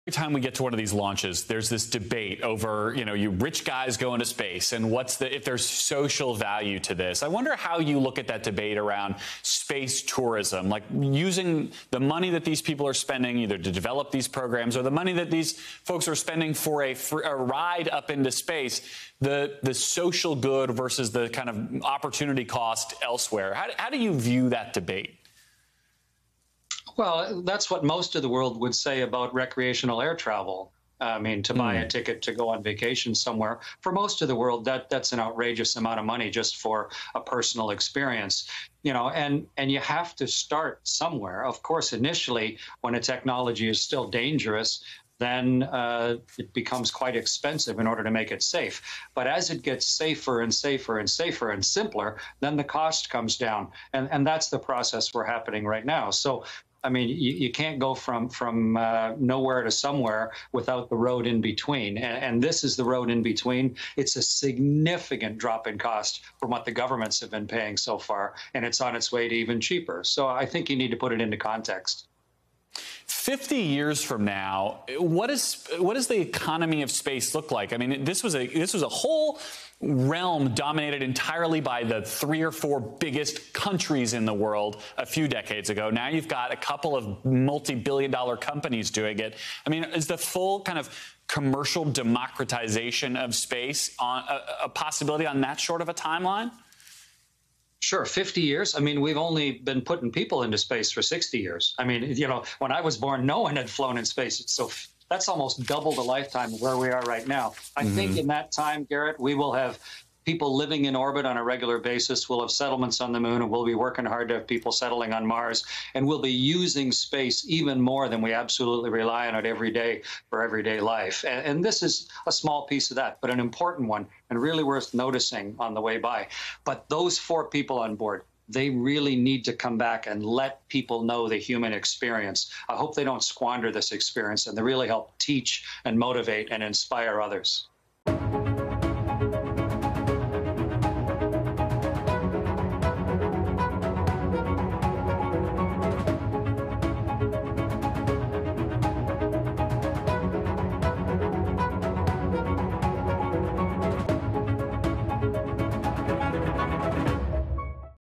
Every time we get to one of these launches, there's this debate over, you rich guys going to space and if there's social value to this. I wonder how you look at that debate around space tourism, like using the money that these people are spending either to develop these programs or the money that these folks are spending for a ride up into space, the social good versus the kind of opportunity cost elsewhere. How do you view that debate? Well, that's what most of the world would say about recreational air travel. I mean, to buy a ticket to go on vacation somewhere, for most of the world, that's an outrageous amount of money just for a personal experience. And you have to start somewhere. Of course, initially, when a technology is still dangerous, then it becomes quite expensive in order to make it safe. But as it gets safer and safer and safer and simpler, then the cost comes down. And that's the process we're happening right now. So, I mean, you can't go from nowhere to somewhere without the road in between. And this is the road in between. It's a significant drop in cost from what the governments have been paying so far, and it's on its way to even cheaper. So I think you need to put it into context. 50 years from now, what does the economy of space look like? I mean, this was a whole realm dominated entirely by the 3 or 4 biggest countries in the world a few decades ago. Now you've got a couple of multi-billion-dollar companies doing it. I mean, is the full kind of commercial democratization of space on a possibility on that short of a timeline? Sure, 50 years. I mean, we've only been putting people into space for 60 years. I mean, when I was born, no one had flown in space. So that's almost double the lifetime of where we are right now. I think in that time, Garrett, we will have people living in orbit on a regular basis. We'll have settlements on the moon, and we'll be working hard to have people settling on Mars. And we'll be using space even more than we absolutely rely on it every day for everyday life. And this is a small piece of that, but an important one and really worth noticing on the way by. But those 4 people on board, they really need to come back and let people know the human experience. I hope they don't squander this experience and they really help teach and motivate and inspire others.